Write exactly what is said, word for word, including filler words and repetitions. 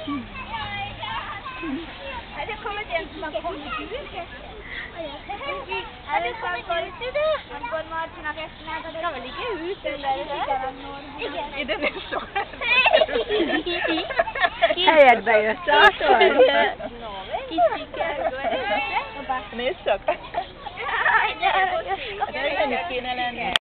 Ada kalau jangan semakom itu kan? Ada kalau itu dah. Ampun mau nak nak ada kalau lagi itu itu besok. Helyedbe jött, látod? Kicsiket. Nézd csak! Hát ennek kéne lenni.